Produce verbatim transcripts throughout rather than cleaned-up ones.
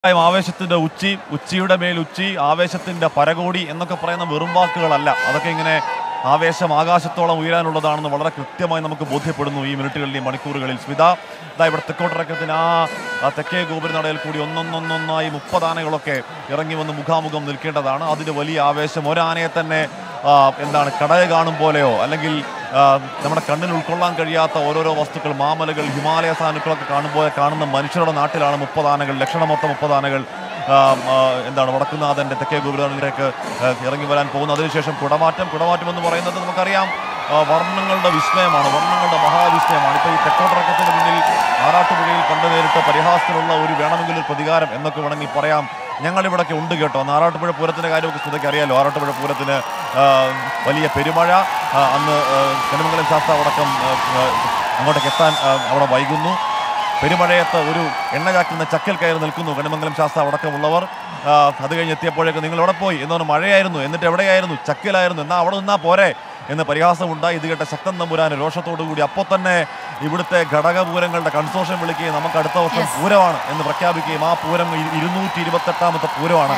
ആവേശത്തിന്റെ ഉച്ചി, ഉച്ചിയുടെ മേൽ ഉച്ചി, ആവേശത്തിന്റെ പരകോടി എന്നൊക്കെ പറയുന്ന വെറും വാക്കുകളല്ല. അതൊക്കെ ഇങ്ങനെ ആവേശം ആകാശത്തോളം ഉയരാനുള്ളതാണെന്ന് വളരെ കൃത്യമായി നമുക്ക് ബോധ്യപ്പെടുന്നു ഈ മിനിറ്റുകളിൽ, ഈ മണിക്കൂറുകളിൽ. സ്മിത ഇതാ ഇവിടെ തെക്കോട്ടിറക്കത്തിന് ആ തെക്കേ ഗോപുരനടയിൽ കൂടി ഒന്നൊന്നൊന്നൊന്നായി മുപ്പത് ആനകളൊക്കെ ഇറങ്ങി വന്ന് മുഖാമുഖം നിൽക്കേണ്ടതാണ്. അതിന് വലിയ ആവേശം. ഒരാനയെ തന്നെ എന്താണ് കടയ കാണും പോലെയോ അല്ലെങ്കിൽ നമ്മുടെ കണ്ണിന് ഉൾക്കൊള്ളാൻ കഴിയാത്ത ഓരോരോ വസ്തുക്കൾ, മാമലകൾ, ഹിമാലയ സാനുക്കളൊക്കെ കാണുമ്പോൾ കാണുന്ന മനുഷ്യരുടെ നാട്ടിലാണ് മുപ്പത് ആനകൾ, ലക്ഷണമൊത്ത മുപ്പത് ആനകൾ എന്താണ് വടക്കുന്നാഥൻ്റെ തെക്കേ ഗോപുരത്തിലേക്ക് ഇറങ്ങി വരാൻ പോകുന്നു. അതിനുശേഷം കുടമാറ്റം. കുടമാറ്റം എന്ന് പറയുന്നത് നമുക്കറിയാം വർണ്ണങ്ങളുടെ വിസ്മയമാണ്, വർണ്ണങ്ങളുടെ മഹാവിസ്മയമാണ്. ഇപ്പോൾ ഈ തെക്കോട്ടിറക്കത്തിന് മുന്നിൽ ആറാട്ടുപുഴയിൽ കണ്ടു നേരിട്ട് പരിഹാസത്തിനുള്ള ഒരു വേണമെങ്കിലും പ്രതികാരം എന്നൊക്കെ വേണമെങ്കിൽ പറയാം. ഞങ്ങളിവിടൊക്കെ ഉണ്ട് കേട്ടോ. അന്ന് ആറാട്ടുപുഴ പൂരത്തിൻ്റെ കാര്യമൊക്കെ ശ്രദ്ധയ്ക്ക് അറിയാലോ. ആറാട്ടുപുഴ പൂരത്തിന് വലിയ പെരുമഴ, അന്ന് കണിമംഗലം ശാസ്ത്ര അടക്കം അങ്ങോട്ടേക്ക് എത്താൻ അവിടെ വൈകുന്നു. പെരുമഴയത്ത് ഒരു എണ്ണ ചാക്കുന്ന ചക്കൽ കയറി നിൽക്കുന്നു കണിമംഗലം ശാസ്ത്ര അടക്കമുള്ളവർ. അത് കഴിഞ്ഞ് എത്തിയപ്പോഴേക്ക് നിങ്ങൾ എവിടെ പോയി എന്ന് പറഞ്ഞാൽ മഴയായിരുന്നു, എന്നിട്ട് എവിടെയായിരുന്നു? ചക്കലായിരുന്നു. എന്നാൽ അവിടെ നിന്നാൽ പോരെ എന്ന് പരിഹാസമുണ്ടായി. ഇത് കേട്ട ശക്തൻ തമ്പുരാൻ രോഷത്തോടു കൂടി അപ്പോൾ തന്നെ ഇവിടുത്തെ ഘടകപൂരങ്ങളുടെ കൺസോർഷ്യം വിളിക്കുകയും നമുക്ക് അടുത്ത വർഷം പൂരമാണ് എന്ന് പ്രഖ്യാപിക്കുകയും ആ പൂരം ഇരുന്നൂറ്റി ഇരുപത്തെട്ടാമത്തെ പൂരമാണ്.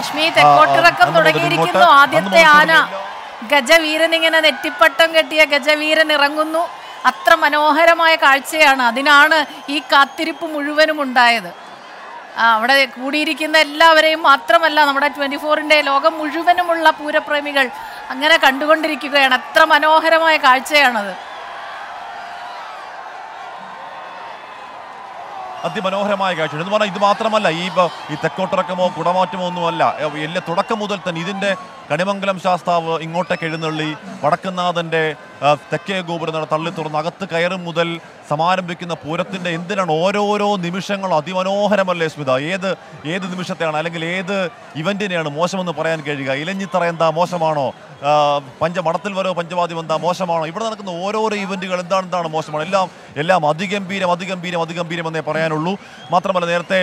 ആദ്യത്തെ ആന ഗജവീരൻ, ഇങ്ങനെ നെറ്റിപ്പട്ടം കെട്ടിയ ഗജവീരൻ ഇറങ്ങുന്നു. അത്ര മനോഹരമായ കാഴ്ചയാണ്. അതിനാണ് ഈ കാത്തിരിപ്പ് മുഴുവനും ഉണ്ടായത്. അവിടെ കൂടിയിരിക്കുന്ന എല്ലാവരെയും മാത്രമല്ല, നമ്മുടെ ട്വൻറ്റി ഫോറിൻ്റെ ലോകം മുഴുവനുമുള്ള പൂരപ്രേമികൾ അങ്ങനെ കണ്ടുകൊണ്ടിരിക്കുകയാണ്. അത്ര മനോഹരമായ കാഴ്ചയാണത്. അതിമനോഹരമായ കാഴ്ച എന്ന് പറഞ്ഞാൽ ഇത് മാത്രമല്ല, ഈ ഈ തെക്കോട്ടിറക്കമോ കുടമാറ്റമോ ഒന്നുമല്ല. എല്ലാ തുടക്കം മുതൽ തന്നെ ഇതിൻ്റെ കണിമംഗലം ശാസ്താവ് ഇങ്ങോട്ടേക്ക് എഴുന്നള്ളി വടക്കുന്നാഥൻ്റെ തെക്കേ ഗോപുരം തള്ളി തുറന്ന് അകത്ത് കയറും മുതൽ സമാരംഭിക്കുന്ന പൂരത്തിൻ്റെ എന്തിനാണ് ഓരോരോ നിമിഷങ്ങളും അതിമനോഹരമല്ലേ സ്മിത? ഏത് ഏത് നിമിഷത്തെയാണ് അല്ലെങ്കിൽ ഏത് ഇവൻറ്റിനെയാണ് മോശമെന്ന് പറയാൻ കഴിയുക? ഇലഞ്ഞിത്തറ എന്താ മോശമാണോ? പഞ്ച മടത്തിൽ വരോ പഞ്ചവാദ്യം എന്താ മോശമാണോ? ഇവിടെ നടക്കുന്ന ഓരോരോ ഇവൻറ്റുകൾ എന്താണ് എന്താണ് മോശമാണ്? എല്ലാം എല്ലാം അതിഗംഭീരം അതിഗംഭീരം അതിഗംഭീരം എന്നേ പറയാനുള്ളൂ. മാത്രമല്ല, നേരത്തെ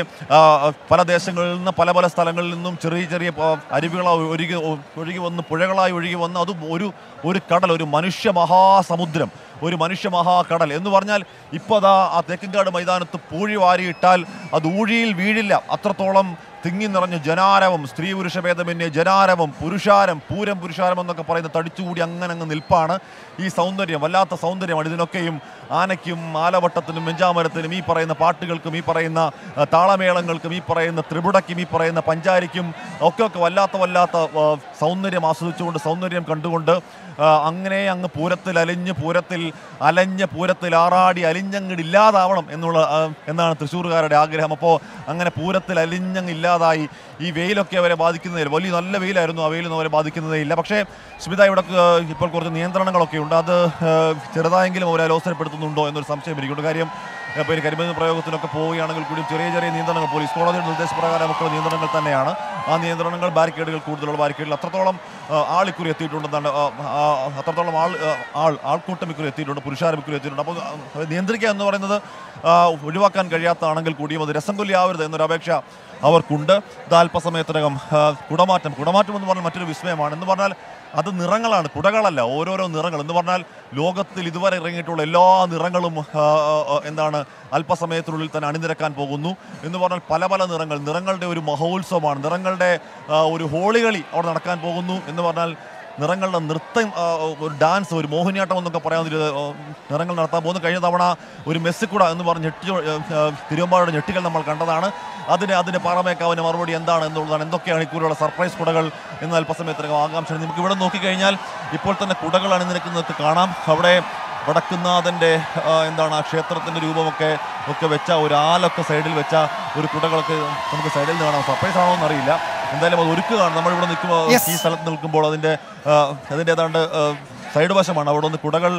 പല ദേശങ്ങളിൽ നിന്ന് പല പല സ്ഥലങ്ങളിൽ നിന്നും ചെറിയ ചെറിയ അരുവികളായി ഒഴുകി ഒഴുകി വന്ന് പുഴകളായി ഒഴുകി വന്ന് അതും ഒരു ഒരു കടൽ, ഒരു മനുഷ്യ മഹാസമുദ്രം, ഒരു മനുഷ്യ മഹാകടൽ എന്ന് പറഞ്ഞാൽ ഇപ്പോൾ അതാ ആ തേക്കിൻകാട് മൈതാനത്ത് പൂഴി വാരിയിട്ടാൽ അത് ഊഴിയിൽ വീഴില്ല. അത്രത്തോളം തിങ്ങി നിറഞ്ഞ് ജനാരവം, സ്ത്രീ പുരുഷ ഭേദമന്യേ ജനാരവം, പുരുഷാരം, പൂരം പുരുഷാരം എന്നൊക്കെ പറയുന്ന തടിച്ചുകൂടി അങ്ങനെ അങ്ങ് നിൽപ്പാണ്. ഈ സൗന്ദര്യം വല്ലാത്ത സൗന്ദര്യമാണ്. ഇതിനൊക്കെയും ആനയ്ക്കും ആലവട്ടത്തിനും വെഞ്ചാമരത്തിനും ഈ പറയുന്ന പാട്ടുകൾക്കും ഈ പറയുന്ന താളമേളങ്ങൾക്കും ഈ പറയുന്ന ത്രിപുടയ്ക്കും ഈ പറയുന്ന പഞ്ചാരിക്കും ഒക്കെ ഒക്കെ വല്ലാത്ത വല്ലാത്ത സൗന്ദര്യം ആസ്വദിച്ചുകൊണ്ട്, സൗന്ദര്യം കണ്ടുകൊണ്ട് അങ്ങനെ അങ്ങ് പൂരത്തിൽ അലിഞ്ഞ് പൂരത്തിൽ അലഞ്ഞ് പൂരത്തിൽ ആറാടി അലിഞ്ഞങ്ങിടില്ലാതാവണം എന്നുള്ള എന്നാണ് തൃശ്ശൂർകാരുടെ ആഗ്രഹം. അപ്പോൾ അങ്ങനെ പൂരത്തിൽ അലിഞ്ഞങ്ങില്ലാതായി ഈ വെയിലൊക്കെ അവരെ ബാധിക്കുന്നതിൽ, വലിയ നല്ല വെയിലായിരുന്നു, ആ വെയിലൊന്നും അവരെ ബാധിക്കുന്നതേ ഇല്ല. പക്ഷേ സ്മിത, ഇവിടെ ഇപ്പോൾ കുറച്ച് നിയന്ത്രണങ്ങളൊക്കെ ഉണ്ട്. അത് ചെറുതായെങ്കിലും അവരെ അലോസരപ്പെടുത്തുന്നുണ്ടോ എന്നൊരു സംശയം എനിക്കുണ്ട്. കാര്യം ഇപ്പോൾ ഈ കരിമരുന്ന് പ്രയോഗത്തിനൊക്കെ പോവുകയാണെങ്കിൽ കൂടി ചെറിയ ചെറിയ നിയന്ത്രണങ്ങൾ, പോലീസ് കോടതിയുടെ നിർദ്ദേശപ്രകാരമൊക്കെയുള്ള നിയന്ത്രണങ്ങൾ തന്നെയാണ്. ആ നിയന്ത്രണങ്ങൾ ബാരിക്കേഡുകൾ, കൂടുതലുള്ള ബാരിക്കേഡുകൾ അത്രത്തോളം ആളിക്കുറി എത്തിയിട്ടുണ്ടെന്നാണ്, അത്രത്തോളം ആൾ ആൾ ആൾക്കൂട്ടം ഇക്കുറി എത്തിയിട്ടുണ്ട്, പുരുഷാരം ഇക്കുറി എത്തിയിട്ടുണ്ട്. അപ്പോൾ നിയന്ത്രിക്കുക എന്ന് പറയുന്നത് ഒഴിവാക്കാൻ കഴിയാത്തതാണെങ്കിൽ കൂടിയും അത് രസം കൊല്ലിയാവരുത് എന്നൊരു അപേക്ഷ അവർക്കുണ്ട്. ഇത് അല്പസമയത്തിനകം കുടമാറ്റം. കുടമാറ്റം എന്ന് പറഞ്ഞാൽ മറ്റൊരു വിസ്മയമാണ്. എന്ന് പറഞ്ഞാൽ അത് നിറങ്ങളാണ്, കുടകളല്ല, ഓരോരോ നിറങ്ങൾ. എന്ന് പറഞ്ഞാൽ ലോകത്തിൽ ഇതുവരെ ഇറങ്ങിയിട്ടുള്ള എല്ലാ നിറങ്ങളും എന്താണ് അല്പസമയത്തിനുള്ളിൽ തന്നെ അണിനിരക്കാൻ പോകുന്നു. എന്ന് പറഞ്ഞാൽ പല പല നിറങ്ങൾ, നിറങ്ങളുടെ ഒരു മഹോത്സവമാണ്, നിറങ്ങളുടെ ഒരു ഹോളികളി അവിടെ നടക്കാൻ പോകുന്നു. എന്ന് പറഞ്ഞാൽ നിറങ്ങളുടെ നൃത്തം, ഒരു ഡാൻസ്, ഒരു മോഹിനിയാട്ടം എന്നൊക്കെ പറയാവുന്ന നിറങ്ങൾ നടത്താൻ പോകുന്നു. കഴിഞ്ഞ തവണ ഒരു മെസ്സിക്കുട എന്ന് പറഞ്ഞ് ഞെട്ടി തിരുവമ്പാടിയുടെ ഞെട്ടികൾ നമ്മൾ കണ്ടതാണ്. അതിന് അതിന് പാറമേക്കാവിന് മറുപടി എന്താണ് എന്നുള്ളതാണ്. എന്തൊക്കെയാണ് ഇക്കൂറുള്ള സർപ്രൈസ് കുടകൾ എന്ന് അല്പസമയത്തിനകം ആകാംക്ഷ. നമുക്ക് ഇവിടെ നോക്കിക്കഴിഞ്ഞാൽ ഇപ്പോൾ തന്നെ കുടകൾ അണിനിരക്കുന്നതൊക്കെ കാണാം. അവിടെ വടക്കുന്നാഥൻ്റെ എന്താണ് ആ ക്ഷേത്രത്തിൻ്റെ രൂപമൊക്കെ ഒക്കെ വെച്ച ഒരു ആലൊക്കെ സൈഡിൽ വെച്ച ഒരു കുടകളൊക്കെ നമുക്ക് സൈഡിൽ നിന്ന് കാണാം. സർപ്രൈസ് ആണോ എന്നറിയില്ല. എന്തായാലും അത് ഒരുക്കുകയാണ്. നമ്മളിവിടെ നിൽക്കുമ്പോൾ ഈ സ്ഥലത്ത് നിൽക്കുമ്പോൾ അതിൻ്റെ അതിൻ്റെ ഏതാണ്ട് സൈഡ് വശമാണ് അവിടെ ഒന്ന് കുടകൾ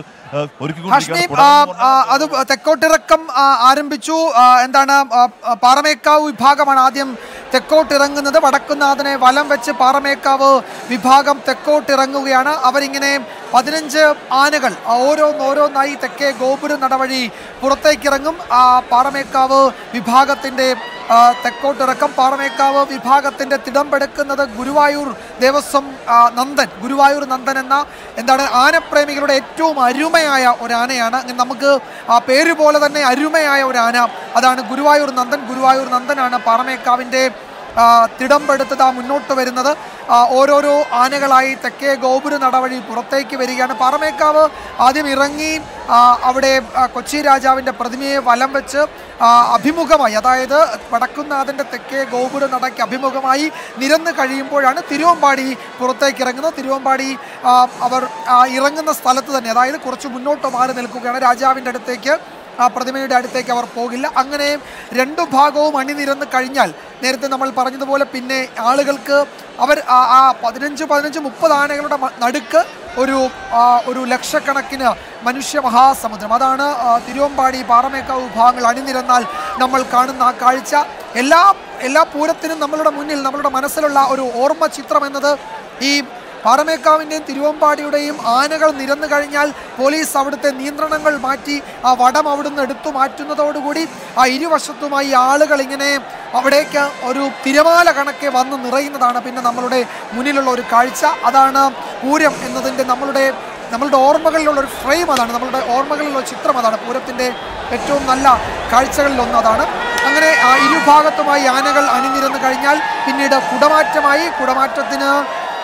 അത് തെക്കോട്ടിറക്കം ആരംഭിച്ചു. എന്താണ് പാറമേക്കാവ് വിഭാഗമാണ് ആദ്യം തെക്കോട്ടിറങ്ങുന്നത്. വടക്കുന്നാഥനെ വലം വെച്ച് പാറമേക്കാവ് വിഭാഗം തെക്കോട്ടിറങ്ങുകയാണ്. അവരിങ്ങനെ പതിനഞ്ച് ആനകൾ ഓരോന്നോരോന്നായി തെക്കേ ഗോപുര നടവഴി പുറത്തേക്കിറങ്ങും. ആ പാറമേക്കാവ് വിഭാഗത്തിൻ്റെ തെക്കോട്ടിറക്കം. പാറമേക്കാവ് വിഭാഗത്തിൻ്റെ തിടമ്പെടുക്കുന്നത് ഗുരുവായൂർ ദേവസ്വം നന്ദൻ, ഗുരുവായൂർ നന്ദൻ എന്ന എന്താണ് ആനപ്രേമികളുടെ ഏറ്റവും അരുമയായ ഒരാനയാണ്. നമുക്ക് ആ പേര് പോലെ തന്നെ അരുമയായ ഒരു ആന, അതാണ് ഗുരുവായൂർ നന്ദൻ. ഗുരുവായൂർ നന്ദനാണ് പാറമേക്കാവിൻ്റെ തിടമ്പെടുത്തത് മുന്നോട്ട് വരുന്നത്. ഓരോരോ ആനകളായി തെക്കേ ഗോപുര നടവഴി പുറത്തേക്ക് വരികയാണ്. പാറമേക്കാവ് ആദ്യം ഇറങ്ങി അവിടെ കൊച്ചി രാജാവിൻ്റെ പ്രതിമയെ വലം വെച്ച് അഭിമുഖമായി, അതായത് വടക്കുന്നാഥൻ്റെ തെക്കേ ഗോപുര നടയ്ക്ക് അഭിമുഖമായി നിരന്ന് കഴിയുമ്പോഴാണ് തിരുവമ്പാടി പുറത്തേക്ക് ഇറങ്ങുന്നത്. തിരുവമ്പാടി അവർ ഇറങ്ങുന്ന സ്ഥലത്ത് തന്നെ, അതായത് കുറച്ച് മുന്നോട്ട് മാറി നിൽക്കുകയാണ്. രാജാവിൻ്റെ അടുത്തേക്ക്, ആ പ്രതിമയുടെ അടുത്തേക്ക് അവർ പോകില്ല. അങ്ങനെ രണ്ടു ഭാഗവും അണിനിരന്ന് കഴിഞ്ഞാൽ നേരത്തെ നമ്മൾ പറഞ്ഞതുപോലെ പിന്നെ ആളുകൾക്ക് അവർ ആ പതിനഞ്ച് പതിനഞ്ച് മുപ്പത് ആനകളുടെ നടുക്ക് ഒരു ഒരു ലക്ഷക്കണക്കിന് മനുഷ്യ മഹാസമുദ്രം, അതാണ് തിരുവമ്പാടി പാറമേക്കാവ് വിഭാഗങ്ങൾ അണിനിരന്നാൽ നമ്മൾ കാണുന്ന ആ കാഴ്ച. എല്ലാ എല്ലാ പൂരത്തിനും നമ്മളുടെ മുന്നിൽ നമ്മളുടെ മനസ്സിലുള്ള ഒരു ഓർമ്മ ചിത്രം എന്നത് ഈ പാറമേക്കാവിൻ്റെയും തിരുവമ്പാടിയുടെയും ആനകൾ നിരന്നു കഴിഞ്ഞാൽ പോലീസ് അവിടുത്തെ നിയന്ത്രണങ്ങൾ മാറ്റി ആ വടം അവിടുന്ന് എടുത്തു മാറ്റുന്നതോടുകൂടി ആ ഇരുവശത്തുമായി ആളുകൾ ഇങ്ങനെ അവിടേക്ക് ഒരു തിരമാല കണക്കെ വന്ന് നിറയുന്നതാണ് പിന്നെ നമ്മളുടെ മുന്നിലുള്ള ഒരു കാഴ്ച. അതാണ് പൂരം എന്നതിൻ്റെ നമ്മളുടെ നമ്മളുടെ ഓർമ്മകളിലുള്ള ഒരു ഫ്രെയിം, അതാണ് നമ്മളുടെ ഓർമ്മകളിലുള്ള ചിത്രം, അതാണ് പൂരത്തിൻ്റെ ഏറ്റവും നല്ല കാഴ്ചകളിലൊന്ന് അതാണ്. അങ്ങനെ ആ ഇരുഭാഗത്തുമായി ആനകൾ അണിനിരന്നു കഴിഞ്ഞാൽ പിന്നീട് കുടമാറ്റമായി. കുടമാറ്റത്തിന്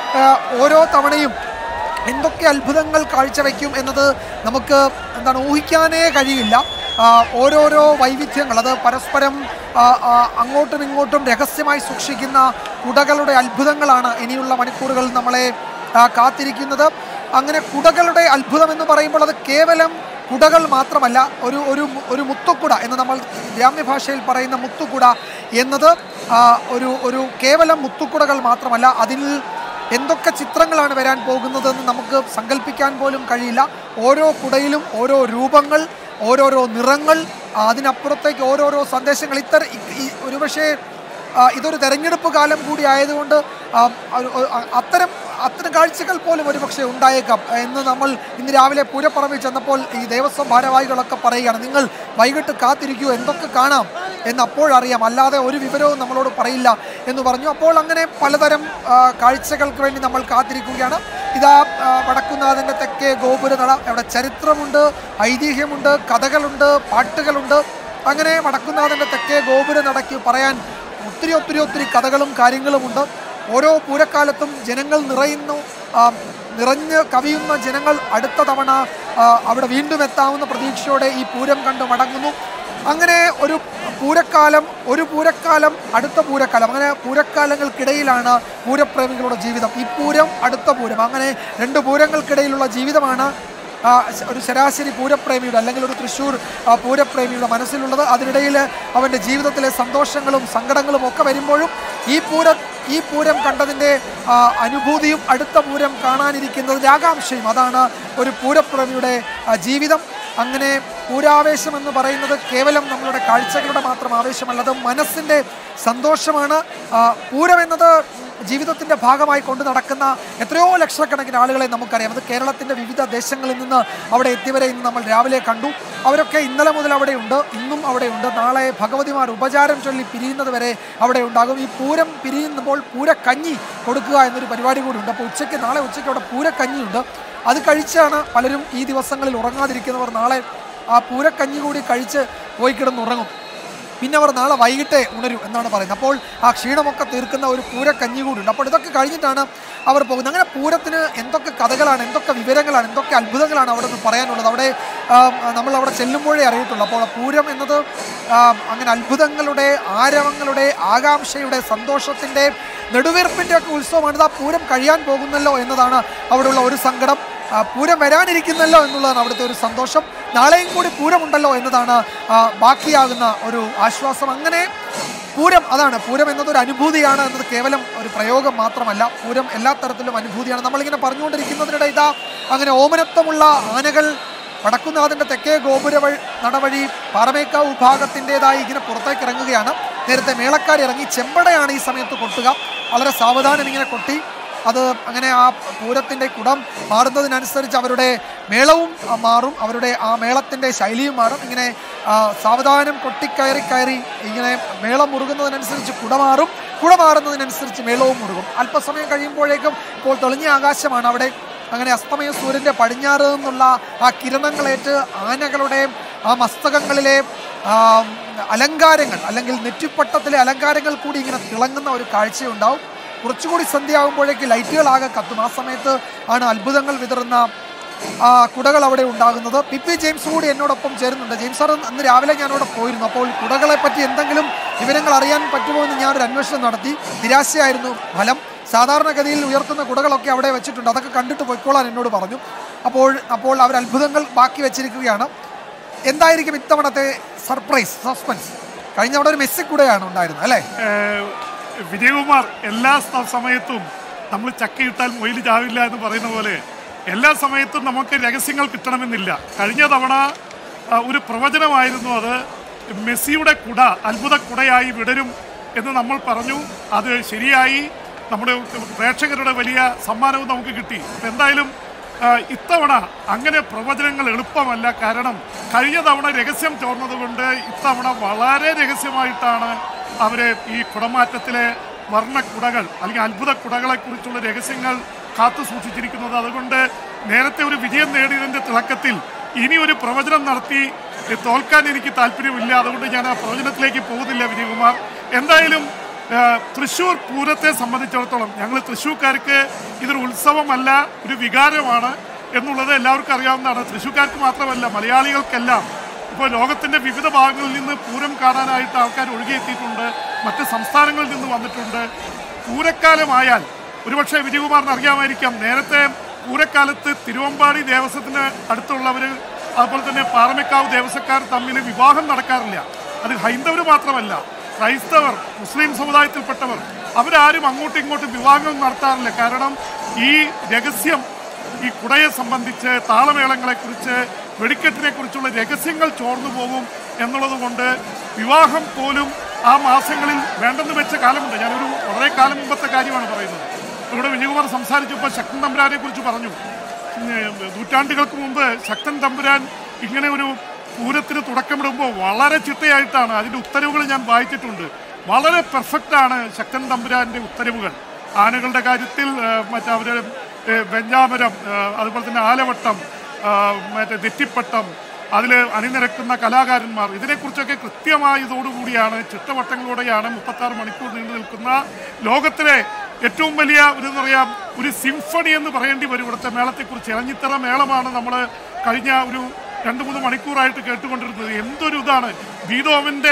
ഓരോ തവണയും എന്തൊക്കെ അത്ഭുതങ്ങൾ കാഴ്ചവെക്കും എന്നത് നമുക്ക് എന്താണ് ഊഹിക്കാനേ കഴിയില്ല. ഓരോരോ വൈവിധ്യങ്ങൾ, അത് പരസ്പരം അങ്ങോട്ടും ഇങ്ങോട്ടും രഹസ്യമായി സൂക്ഷിക്കുന്ന കുടകളുടെ അത്ഭുതങ്ങളാണ് ഇനിയുള്ള മണിക്കൂറുകൾ നമ്മളെ കാത്തിരിക്കുന്നത്. അങ്ങനെ കുടകളുടെ അത്ഭുതം എന്ന് പറയുമ്പോൾ അത് കേവലം കുടകൾ മാത്രമല്ല, ഒരു ഒരു ഒരു മുത്തുക്കുട എന്ന് നമ്മൾ ഗ്രാമ്യഭാഷയിൽ പറയുന്ന മുത്തുക്കുട എന്നത് ഒരു ഒരു കേവലം മുത്തുക്കുടകൾ മാത്രമല്ല, അതിൽ എന്തൊക്കെ ചിത്രങ്ങളാണ് വരാൻ പോകുന്നതെന്ന് നമുക്ക് സങ്കല്പിക്കാൻ പോലും കഴിയില്ല. ഓരോ കുടയിലും ഓരോ രൂപങ്ങൾ, ഓരോരോ നിറങ്ങൾ, അതിനപ്പുറത്തേക്ക് ഓരോരോ സന്ദേശങ്ങൾ. ഇത്തര ഒരുപക്ഷെ ഇതൊരു തെരഞ്ഞെടുപ്പ് കാലം കൂടി ആയതുകൊണ്ട് അത്തരം അത്തരം കാഴ്ചകൾ പോലും ഒരുപക്ഷെ ഉണ്ടായേക്കാം എന്ന് നമ്മൾ ഇന്ന് രാവിലെ പൂരപ്പറമ്പിൽ ചെന്നപ്പോൾ ഈ ദേവസ്വം ഭാരവാഹികളൊക്കെ പറയുകയാണ്, നിങ്ങൾ വൈകിട്ട് കാത്തിരിക്കൂ, എന്തൊക്കെ കാണാം എന്ന് അപ്പോഴറിയാം, അല്ലാതെ ഒരു വിവരവും നമ്മളോട് പറയില്ല എന്ന് പറഞ്ഞു. അപ്പോൾ അങ്ങനെ പലതരം കാഴ്ചകൾക്ക് വേണ്ടി നമ്മൾ കാത്തിരിക്കുകയാണ്. ഇതാ വടക്കുന്നാഥൻ്റെ തെക്കേ ഗോപുരനട, അവിടെ ചരിത്രമുണ്ട്, ഐതിഹ്യമുണ്ട്, കഥകളുണ്ട്, പാട്ടുകളുണ്ട്. അങ്ങനെ വടക്കുന്നാഥൻ്റെ തെക്കേ ഗോപുരനടയ്ക്ക് പറയാൻ ഒത്തിരി ഒത്തിരി ഒത്തിരി കഥകളും കാര്യങ്ങളുമുണ്ട്. ഓരോ പൂരക്കാലത്തും ജനങ്ങൾ നിറയുന്നു, നിറഞ്ഞ് കവിയുന്ന ജനങ്ങൾ അടുത്ത തവണ അവിടെ വീണ്ടും എത്താവുന്ന പ്രതീക്ഷയോടെ ഈ പൂരം കണ്ട് മടങ്ങുന്നു. അങ്ങനെ ഒരു പൂരക്കാലം ഒരു പൂരക്കാലം അടുത്ത പൂരക്കാലം, അങ്ങനെ പൂരക്കാലങ്ങൾക്കിടയിലാണ് പൂരപ്രേമികളുടെ ജീവിതം. ഈ പൂരം അടുത്ത പൂരം, അങ്ങനെ രണ്ട് പൂരങ്ങൾക്കിടയിലുള്ള ജീവിതമാണ് ഒരു ശരാശരി പൂരപ്രേമിയുടെ അല്ലെങ്കിൽ ഒരു തൃശ്ശൂർ പൂരപ്രേമിയുടെ മനസ്സിലുള്ളത്. അതിനിടയിൽ അവൻ്റെ ജീവിതത്തിലെ സന്തോഷങ്ങളും സങ്കടങ്ങളും ഒക്കെ വരുമ്പോഴും ഈ പൂര ഈ പൂരം കണ്ടതിൻ്റെ അനുഭൂതിയും അടുത്ത പൂരം കാണാനിരിക്കുന്നതിൻ്റെ ആകാംക്ഷയും, അതാണ് ഒരു പൂരപ്രേമിയുടെ ജീവിതം. അങ്ങനെ പൂരാവേശം എന്ന് പറയുന്നത് കേവലം നമ്മളുടെ കാഴ്ചകളുടെ മാത്രം ആവേശമല്ല, അത് മനസ്സിൻ്റെ സന്തോഷമാണ്. പൂരം എന്നത് ജീവിതത്തിൻ്റെ ഭാഗമായി കൊണ്ട് നടക്കുന്ന എത്രയോ ലക്ഷക്കണക്കിന് ആളുകളെ നമുക്കറിയാം. അത് കേരളത്തിൻ്റെ വിവിധ ദേശങ്ങളിൽ നിന്ന് അവിടെ എത്തിയവരെ ഇന്ന് നമ്മൾ രാവിലെ കണ്ടു. അവരൊക്കെ ഇന്നലെ മുതൽ അവിടെയുണ്ട്, ഇന്നും അവിടെയുണ്ട്. നാളെ ഭഗവതിമാർ ഉപചാരം ചൊല്ലി പിരിയുന്നത് വരെ അവിടെ ഉണ്ടാകും. ഈ പൂരം പിരിയുമ്പോൾ പൂരക്കഞ്ഞി കൊടുക്കുക എന്നൊരു പരിപാടി കൂടി ഉണ്ട്. അപ്പോൾ ഉച്ചയ്ക്ക് നാളെ ഉച്ചയ്ക്ക് അവിടെ പൂരക്കഞ്ഞിയുണ്ട്. അത് കഴിച്ചാണ് പലരും ഈ ദിവസങ്ങളിൽ ഉറങ്ങാതിരിക്കുന്നവർ നാളെ ആ പൂരക്കഞ്ഞി കൂടി കഴിച്ച് പോയി കിടന്നുറങ്ങും. പിന്നെ അവർ നാളെ വൈകിട്ടേ ഉണരും എന്നാണ് പറയുന്നത്. അപ്പോൾ ആ ക്ഷീണമൊക്കെ തീർക്കുന്ന ഒരു പൂരക്കഞ്ഞി കൂടി ഉണ്ട്. അപ്പോൾ ഇതൊക്കെ കഴിഞ്ഞിട്ടാണ് അവർ പോകുന്നത്. അങ്ങനെ പൂരത്തിന് എന്തൊക്കെ കഥകളാണ്, എന്തൊക്കെ വിവരങ്ങളാണ്, എന്തൊക്കെ അത്ഭുതങ്ങളാണ് അവിടെ നിന്ന് പറയാനുള്ളത്, അവിടെ നമ്മൾ അവിടെ ചെല്ലുമ്പോഴേ അറിയത്തുള്ളൂ. അപ്പോൾ പൂരം എന്നത് അങ്ങനെ അത്ഭുതങ്ങളുടെ, ആരവങ്ങളുടെ, ആകാംക്ഷയുടെ, സന്തോഷത്തിൻ്റെ, നെടുവീർപ്പിൻ്റെ ഒക്കെ ഉത്സവമാണ്. ആ പൂരം കഴിയാൻ പോകുന്നല്ലോ എന്നതാണ് അവിടെയുള്ള ഒരു സങ്കടം. പൂരം വരാനിരിക്കുന്നല്ലോ എന്നുള്ളതാണ് അവിടുത്തെ ഒരു സന്തോഷം. നാളെയും കൂടി പൂരമുണ്ടല്ലോ എന്നതാണ് ബാക്കിയാകുന്ന ഒരു ആശ്വാസം. അങ്ങനെ പൂരം, അതാണ് പൂരം എന്നതൊരു അനുഭൂതിയാണ് എന്നത് കേവലം ഒരു പ്രയോഗം മാത്രമല്ല, പൂരം എല്ലാ തരത്തിലും അനുഭൂതിയാണ്. നമ്മളിങ്ങനെ പറഞ്ഞുകൊണ്ടിരിക്കുന്നതിനിടെ ഇതാ അങ്ങനെ ഓമനത്വമുള്ള ആനകൾ വടക്കുന്നാഥൻ്റെ തെക്കേ ഗോപുര നടവഴി പാറമേക്കാവ് വിഭാഗത്തിൻ്റെതായി ഇങ്ങനെ പുറത്തേക്ക് ഇറങ്ങുകയാണ്. നേരത്തെ മേളക്കാർ ഇറങ്ങി, ചെമ്പടയാണ് ഈ സമയത്ത് കൊട്ടുക. വളരെ സാവധാനം ഇങ്ങനെ കൊട്ടി അത് അങ്ങനെ ആ പൂരത്തിൻ്റെ കുടം മാറുന്നതിനനുസരിച്ച് അവരുടെ മേളവും മാറും, അവരുടെ ആ മേളത്തിൻ്റെ ശൈലിയും മാറും. ഇങ്ങനെ സാവധാനം കൊട്ടിക്കയറി കയറി ഇങ്ങനെ മേളം മുറുകുന്നതിനനുസരിച്ച് കുട മാറും, കുട മാറുന്നതിനനുസരിച്ച് മേളവും മുറുകും. അല്പസമയം കഴിയുമ്പോഴേക്കും ഇപ്പോൾ തെളിഞ്ഞ ആകാശമാണ് അവിടെ. അങ്ങനെ അസ്തമയ സൂര്യൻ്റെ പടിഞ്ഞാറ് നിന്നുള്ള ആ കിരണങ്ങളേറ്റ് ആനകളുടെ ആ മസ്തകങ്ങളിലെ അലങ്കാരങ്ങൾ അല്ലെങ്കിൽ നെറ്റിപ്പട്ടത്തിലെ അലങ്കാരങ്ങൾ കൂടി ഇങ്ങനെ തിളങ്ങുന്ന ഒരു കാഴ്ചയുണ്ടാവും. കുറച്ചുകൂടി സന്ധ്യയാകുമ്പോഴേക്ക് ലൈറ്റുകളാകെ കത്തും. ആ സമയത്ത് ആണ് അത്ഭുതങ്ങൾ വിതറുന്ന കുടകൾ അവിടെ ഉണ്ടാകുന്നത്. പി പി ജെയിംസ് കൂടി എന്നോടൊപ്പം ചേരുന്നുണ്ട്. ജെയിംസ് സാർ, അന്ന് രാവിലെ ഞാനവിടെ പോയിരുന്നു. അപ്പോൾ കുടകളെ പറ്റി എന്തെങ്കിലും വിവരങ്ങൾ അറിയാൻ പറ്റുമോ എന്ന് ഞാനൊരു അന്വേഷണം നടത്തി. നിരാശയായിരുന്നു ഫലം. സാധാരണഗതിയിൽ ഉയർത്തുന്ന കുടകളൊക്കെ അവിടെ വെച്ചിട്ടുണ്ട്, അതൊക്കെ കണ്ടിട്ട് പോയിക്കോളാൻ എന്നോട് പറഞ്ഞു. അപ്പോൾ അപ്പോൾ അവർ അത്ഭുതങ്ങൾ ബാക്കി വെച്ചിരിക്കുകയാണ്. എന്തായിരിക്കും ഇത്തവണത്തെ സർപ്രൈസ്, സസ്പെൻസ്? കഴിഞ്ഞ അവിടെ ഒരു മെസ്സി കൂടെയാണ് ഉണ്ടായിരുന്നത് അല്ലേ വിജയകുമാർ? എല്ലാ സമയത്തും നമ്മൾ ചക്കയിട്ടാൽ മൊയിൽ ചാവില്ല എന്ന് പറയുന്ന പോലെ എല്ലാ സമയത്തും നമുക്ക് രഹസ്യങ്ങൾ കിട്ടണമെന്നില്ല. കഴിഞ്ഞ തവണ ഒരു പ്രവചനമായിരുന്നു അത്. മെസ്സിയുടെ കുട അത്ഭുത കുടയായി വിടരും എന്ന് നമ്മൾ പറഞ്ഞു. അത് ശരിയായി. നമ്മുടെ പ്രേക്ഷകരുടെ വലിയ സമ്മാനവും നമുക്ക് കിട്ടി. എന്തായാലും ഇത്തവണ അങ്ങനെ പ്രവചനങ്ങൾ എളുപ്പമല്ല. കാരണം കഴിഞ്ഞ തവണ രഹസ്യം ചോർന്നതുകൊണ്ട് ഇത്തവണ വളരെ രഹസ്യമായിട്ടാണ് അവരെ ഈ കുടമാറ്റത്തിലെ വർണ്ണക്കുടകൾ അല്ലെങ്കിൽ അത്ഭുത കുടകളെക്കുറിച്ചുള്ള രഹസ്യങ്ങൾ കാത്തു സൂക്ഷിച്ചിരിക്കുന്നത്. അതുകൊണ്ട് നേരത്തെ ഒരു വിജയം നേടിയതിൻ്റെ തിളക്കത്തിൽ ഇനി ഒരു പ്രവചനം നടത്തി തോൽക്കാൻ എനിക്ക് താല്പര്യമില്ല. അതുകൊണ്ട് ഞാൻ ആ പ്രവചനത്തിലേക്ക് പോകുന്നില്ല വിജയകുമാർ. എന്തായാലും തൃശ്ശൂർ പൂരത്തെ സംബന്ധിച്ചിടത്തോളം ഞങ്ങൾ തൃശ്ശൂർക്കാർക്ക് ഇതൊരു ഉത്സവമല്ല, ഒരു വികാരമാണ് എന്നുള്ളത് എല്ലാവർക്കും അറിയാവുന്നതാണ്. തൃശ്ശൂർക്കാർക്ക് മാത്രമല്ല, മലയാളികൾക്കെല്ലാം ഇപ്പോൾ ലോകത്തിൻ്റെ വിവിധ ഭാഗങ്ങളിൽ നിന്ന് പൂരം കാണാനായിട്ട് ആൾക്കാർ ഒഴുകിയെത്തിയിട്ടുണ്ട്. മറ്റ് സംസ്ഥാനങ്ങളിൽ നിന്ന് വന്നിട്ടുണ്ട്. പൂരക്കാലമായാൽ ഒരുപക്ഷെ വിജയകുമാറിന് അറിയാമായിരിക്കാം, നേരത്തെ പൂരക്കാലത്ത് തിരുവമ്പാടി ദേവസ്വത്തിന് അടുത്തുള്ളവർ അതുപോലെ തന്നെ പാറമേക്കാവ് ദേവസ്വക്കാർ തമ്മിൽ വിവാഹം നടക്കാറില്ല. അത് ഹൈന്ദവർ മാത്രമല്ല, ക്രൈസ്തവർ, മുസ്ലിം സമുദായത്തിൽപ്പെട്ടവർ അവരാരും അങ്ങോട്ടും ഇങ്ങോട്ടും വിവാഹങ്ങൾ നടത്താറില്ല. കാരണം ഈ രഹസ്യം, ഈ കുടയെ സംബന്ധിച്ച്, താളമേളങ്ങളെക്കുറിച്ച്, വെടിക്കെട്ടിനെ കുറിച്ചുള്ള രഹസ്യങ്ങൾ ചോർന്നു പോകും എന്നുള്ളത് കൊണ്ട് വിവാഹം പോലും ആ മാസങ്ങളിൽ വേണ്ടെന്ന് വെച്ച കാലമുണ്ട്. ഞാനൊരു വളരെ കാലം മുമ്പത്തെ കാര്യമാണ് പറയുന്നത്. ഇവിടെ വിജയകുമാർ സംസാരിച്ചപ്പോൾ ശക്തൻ തമ്പുരാനെ കുറിച്ച് പറഞ്ഞു. നൂറ്റാണ്ടുകൾക്ക് മുമ്പ് ശക്തൻ തമ്പുരാൻ ഇങ്ങനെ ഒരു പൂരത്തിന് തുടക്കമിടുമ്പോൾ വളരെ ചിട്ടയായിട്ടാണ് അതിൻ്റെ ഉത്തരവുകൾ ഞാൻ വായിച്ചിട്ടുണ്ട്. വളരെ പെർഫെക്റ്റാണ് ശക്തൻ തമ്പുരാൻ്റെ ഉത്തരവുകൾ. ആനകളുടെ കാര്യത്തിൽ മറ്റവർ വെഞ്ഞാമരം, അതുപോലെ തന്നെ ആലവട്ടം, മറ്റേ നെറ്റിപ്പട്ടം, അതിൽ അണിനിരക്കുന്ന കലാകാരന്മാർ, ഇതിനെക്കുറിച്ചൊക്കെ കൃത്യമായതോടുകൂടിയാണ്, ചിട്ടവട്ടങ്ങളോടെയാണ് മുപ്പത്താറ് മണിക്കൂർ നീണ്ടു നിൽക്കുന്ന ലോകത്തിലെ ഏറ്റവും വലിയ ഒരു എന്താ പറയുക ഒരു സിംഫണി എന്ന് പറയേണ്ടി വരും ഇവിടുത്തെ മേളത്തെക്കുറിച്ച്. ഇളഞ്ഞിത്തറ മേളമാണ് നമ്മൾ കഴിഞ്ഞ ഒരു രണ്ട് മൂന്ന് മണിക്കൂറായിട്ട് കേട്ടുകൊണ്ടിരുന്നത്. എന്തൊരു ഇതാണ്! ബീതോവൻ്റെ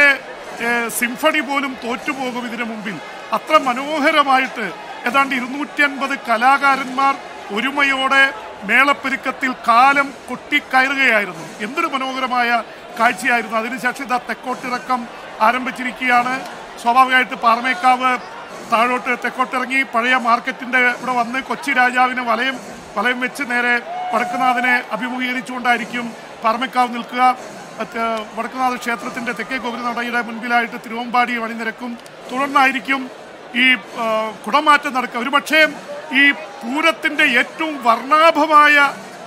സിംഫണി പോലും തോറ്റുപോകും ഇതിന് മുമ്പിൽ. അത്ര മനോഹരമായിട്ട് ഏതാണ്ട് ഇരുന്നൂറ്റി അൻപത് കലാകാരന്മാർ ഒരുമയോടെ മേളപ്പെരുക്കത്തിൽ കാലം കൊട്ടിക്കയറുകയായിരുന്നു. എന്തൊരു മനോഹരമായ കാഴ്ചയായിരുന്നു. അതിനുശേഷം ഇതാ തെക്കോട്ടിറക്കം ആരംഭിച്ചിരിക്കുകയാണ്. സ്വാഭാവികമായിട്ട് പാറമേക്കാവ് താഴോട്ട് തെക്കോട്ടിറങ്ങി പഴയ മാർക്കറ്റിൻ്റെ ഇവിടെ വന്ന് കൊച്ചി രാജാവിന് വലയം വലയം വെച്ച് നേരെ വടക്കുനാഥനെ അഭിമുഖീകരിച്ചുകൊണ്ടായിരിക്കും പാറമേക്കാവ് നിൽക്കുക. വടക്കുനാഥ ക്ഷേത്രത്തിൻ്റെ തെക്കേ ഗോപുരനടയുടെ മുൻപിലായിട്ട് തിരുവമ്പാടി അണിനിരക്കും. തുടർന്നായിരിക്കും ഈ കുടമാറ്റം നടക്കുക. ഒരുപക്ഷേ ഈ പൂരത്തിൻ്റെ ഏറ്റവും വർണ്ണാഭമായ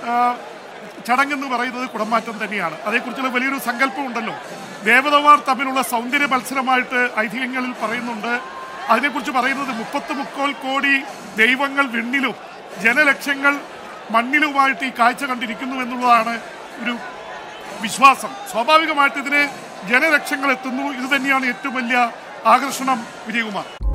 ചടങ്ങെന്ന് പറയുന്നത് കുടമാറ്റം തന്നെയാണ്. അതേക്കുറിച്ചുള്ള വലിയൊരു സങ്കല്പമുണ്ടല്ലോ. ദേവതമാർ തമ്മിലുള്ള സൗന്ദര്യ മത്സരമായിട്ട് ഐതിഹ്യങ്ങളിൽ പറയുന്നുണ്ട്. അതിനെക്കുറിച്ച് പറയുന്നത് മുപ്പത്ത് മുക്കോൽ കോടി ദൈവങ്ങൾ വിണ്ണിലും ജനലക്ഷങ്ങൾ മണ്ണിലുമായിട്ട് ഈ കാഴ്ച കണ്ടിരിക്കുന്നു എന്നുള്ളതാണ് ഒരു വിശ്വാസം. സ്വാഭാവികമായിട്ട് ഇതിന് ജനലക്ഷങ്ങൾ എത്തുന്നു. ഇത് തന്നെയാണ് ഏറ്റവും വലിയ ആകർഷണം വിജയകുമാർ.